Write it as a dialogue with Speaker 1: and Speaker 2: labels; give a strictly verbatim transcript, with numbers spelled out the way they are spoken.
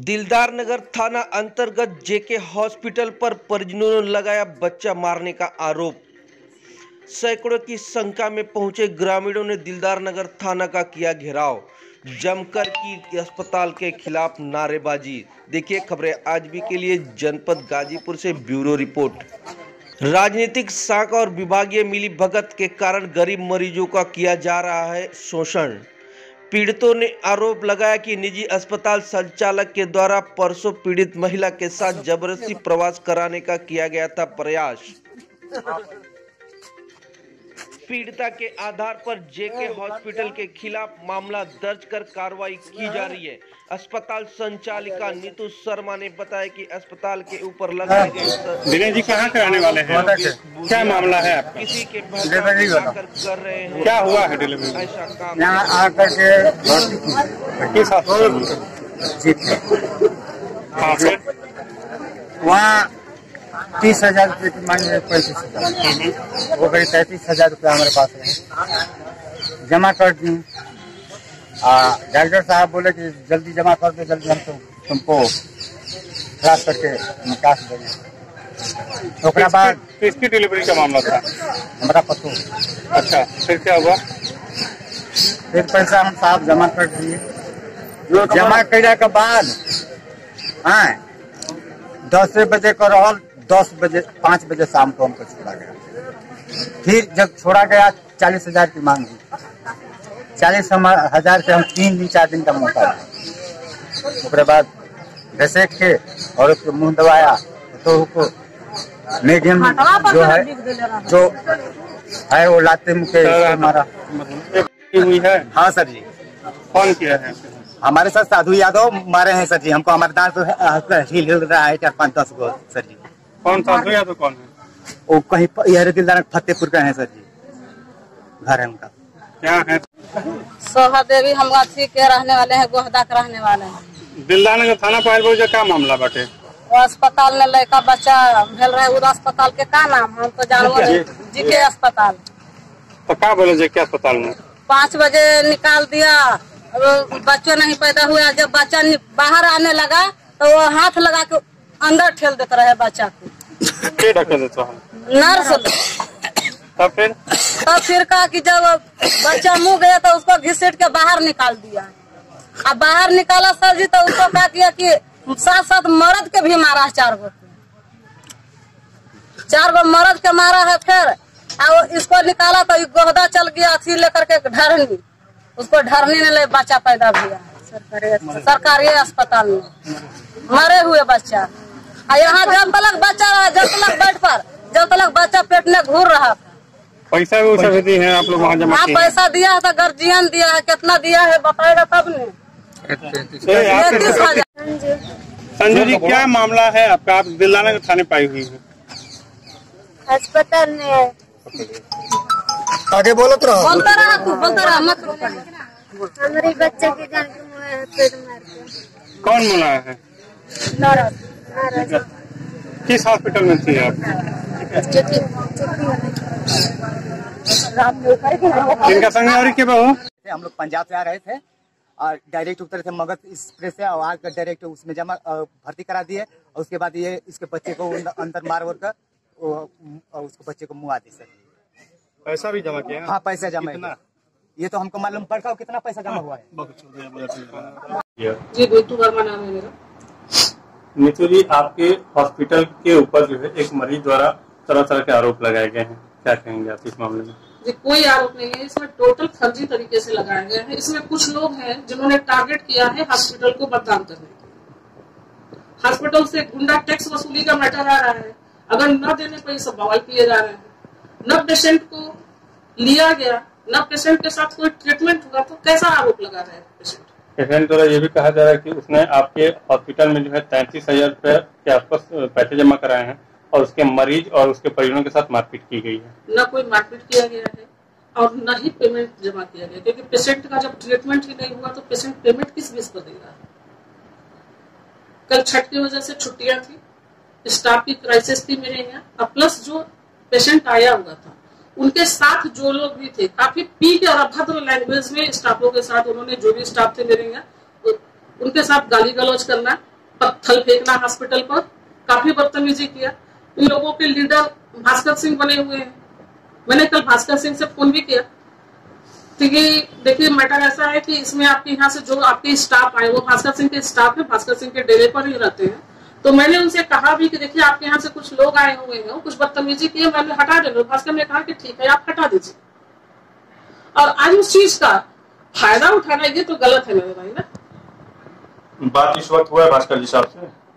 Speaker 1: दिलदार नगर थाना अंतर्गत जेके हॉस्पिटल पर परिजनों ने लगाया बच्चा मारने का आरोप। सैकड़ों की संख्या में पहुंचे ग्रामीणों ने दिलदार नगर थाना का किया घेराव, जमकर की अस्पताल के खिलाफ नारेबाजी। देखिए खबरें आज भी के लिए जनपद गाजीपुर से ब्यूरो रिपोर्ट। राजनीतिक साख और विभागीय मिली भगत के कारण गरीब मरीजों का किया जा रहा है शोषण। पीड़ितों ने आरोप लगाया कि निजी अस्पताल संचालक के द्वारा परसों पीड़ित महिला के साथ जबरदस्ती प्रवास कराने का किया गया था प्रयास। पीड़िता के आधार पर जेके हॉस्पिटल के खिलाफ मामला दर्ज कर कार्रवाई की जा रही है। अस्पताल संचालिका नीतू शर्मा ने बताया कि अस्पताल के ऊपर लगाए गए
Speaker 2: दिनेश जी कहाँ के रहने वाले हैं? क्या मामला है आपका?
Speaker 1: किसी के डिलीवरी कर रहे हैं।
Speaker 2: क्या हुआ है डिलीवरी?
Speaker 1: ऐसा काम
Speaker 3: यहाँ आकर के
Speaker 2: किस हॉस्पिटल? हाँ, फिर
Speaker 3: वहाँ तीस हजार रुपये की मांग है, पैंतीस हजार वो करीब तैंतीस हजार रुपया हमारे पास है, जमा कर दी। डॉक्टर साहब बोले कि जल्दी जमा कर दो, जल्दी हम तो तुमको क्लास करके निकास देंगे। तो बाद
Speaker 2: किसकी डिलीवरी का मामला था?
Speaker 3: हमारा पतो।
Speaker 2: अच्छा, फिर क्या हुआ?
Speaker 3: फिर पैसा हम साहब जमा कर दिए। जमा करने के बाद हाँ दस बजे को रहल, दस बजे पाँच बजे शाम को हमको छोड़ा गया। फिर जब छोड़ा गया चालीस हजार की मांग हुई, चालीस हजार से हम तीन दिन चार दिन का मौका दिया। उसके बाद घसेट के और उसको मुंह दबाया तो उसको मीडियम जो है जो है वो लाते मुके हमारा
Speaker 2: हुई है।
Speaker 3: हाँ सर जी।
Speaker 2: कौन किया है?
Speaker 3: हमारे साथ साधु यादव मारे हैं सर जी। हमको हमारे दांत तो हिल हिल रहा है चार पाँच दस गो सर जी।
Speaker 2: कौन साधु यादव कौन है?
Speaker 3: वो कहीं यह दिलदार फतेहपुर का है सर जी, घर है उनका।
Speaker 2: क्या है?
Speaker 4: सोहा देवी हम गाछी के रहने वाले हैं, गोहदा के रहने वाले हैं।
Speaker 2: दिलदार नगर थाना पायल क्या मामला बाटे?
Speaker 4: वो अस्पताल में लड़का बच्चा भेल रहे, उस अस्पताल के का नाम हम तो जानवर जी के अस्पताल।
Speaker 2: तो क्या बोले जे के अस्पताल में?
Speaker 4: पाँच बजे निकाल दिया, बच्चों नहीं पैदा हुआ। जब बच्चा बाहर आने लगा तो वो हाथ लगा के अंदर ठेल देता रहे बच्चा को।
Speaker 2: के ढके देता है?
Speaker 4: नर्स।
Speaker 2: तब फिर
Speaker 4: तब फिर कहा कि जब बच्चा मुँह गया तो उसको घिसेट के बाहर निकाल दिया। अब बाहर निकाला सर जी तो उसको क्या किया कि साथ साथ मर्द के भी मारा है, चार गो चार गो मर्द के मारा है। फिर और इसको निकाला तो गोहदा चल गया अथी लेकर के ढरनी, उसको ढरनी ने ले बच्चा पैदा हुआ सरकारी सरकारी अस्पताल में, मरे हुए बच्चा। यहाँ जब तक बच्चा रहा, जब तक बेड पर, जब तक बच्चा पेट में घूर रहा था।
Speaker 2: पैसा भी उसे दी है आप लोग वहाँ जमा?
Speaker 4: हाँ पैसा दिया है, तो गार्जियन दिया है। कितना दिया है बताएगा तब ने।
Speaker 2: संजू जी क्या मामला है आपका? आप दिलदार नगर थाने पाई हुई है?
Speaker 5: अस्पताल में
Speaker 3: आगे बोलत रहो।
Speaker 4: बोलता रहा तू, बोलता रहा मत।
Speaker 5: हमारे बच्चे के जान के मुँह है पेट मार के।
Speaker 2: कौन मुला है? किस हॉस्पिटल में थी आप? इनका संग और के बहू?
Speaker 3: हम लोग पंजाब से आ रहे थे और डायरेक्ट उतर थे मगध एक्सप्रेस से और आकर डायरेक्ट उसमें जमा भर्ती करा दिए। और उसके बाद ये इसके बच्चे को अंदर मार वोर कर उसको बच्चे को मुँह आती सर।
Speaker 2: पैसा भी जमा किया?
Speaker 3: हाँ पैसा जमा किया। ये तो हमको मालूम पड़ता कितना पैसा जमा हुआ है।
Speaker 4: जी नीतू वर्मा नाम है मेरा।
Speaker 2: नीतू जी आपके हॉस्पिटल के ऊपर जो है एक मरीज द्वारा तरह तरह के आरोप लगाए गए हैं, क्या कहेंगे आप इस मामले में?
Speaker 6: जी कोई आरोप नहीं है, इसमें टोटल फर्जी तरीके से लगाए गए हैं। इसमें कुछ लोग हैं जिन्होंने टारगेट किया है हॉस्पिटल को बदनाम करने। हॉस्पिटल से गुंडा टैक्स वसूली का मैटर आ रहा है, अगर न देने पर ये सब बवाल किए जा रहे हैं। न पेशेंट को लिया गया, न पेशेंट के साथ कोई ट्रीटमेंट हुआ, तो कैसा आरोप लगा रहे हैं पेशेंट?
Speaker 2: पेशेंट द्वारा ये भी कहा जा रहा है कि उसने आपके हॉस्पिटल में जो है तैंतीस हजार रुपए के आसपास पैसे जमा कराए हैं और उसके मरीज और उसके परिजनों के साथ मारपीट की गई है।
Speaker 6: न कोई मारपीट किया गया है और न ही पेमेंट जमा किया गया, क्योंकि पेशेंट का जब ट्रीटमेंट ही नहीं हुआ तो पेशेंट पेमेंट किस बेस पर देगा? कल छठ की वजह से छुट्टियां थी, स्टाफ की क्राइसिस थी मेरे यहाँ, और प्लस जो पेशेंट आया हुआ था उनके साथ जो लोग भी थे काफी पीक और अभद्र लैंग्वेज में स्टाफों के साथ उन्होंने, जो भी स्टाफ थे मेरे यहाँ, उनके साथ गाली गलौज करना, पत्थर फेंकना हॉस्पिटल पर, काफी बदतमीजी किया। इन लोगों के लीडर भास्कर सिंह बने हुए हैं। मैंने कल भास्कर सिंह से फोन भी किया। देखिए मैटर ऐसा है कि इसमें आपके यहाँ से जो आपके स्टाफ आए वो भास्कर सिंह के स्टाफ है, भास्कर सिंह के डेरे पर ही रहते हैं। तो मैंने उनसे कहा भी कि देखिए आपके यहाँ से कुछ लोग आए हुए हैं, कुछ बदतमीजी किए, मैंने हटा देना। भास्कर ने कहा कि ठीक है आप हटा दीजिए। और आज उस चीज का फायदा उठाना ये तो गलत है मेरे भाई ना।
Speaker 7: बात इस वक्त हुआ है भास्कर जी साहब से?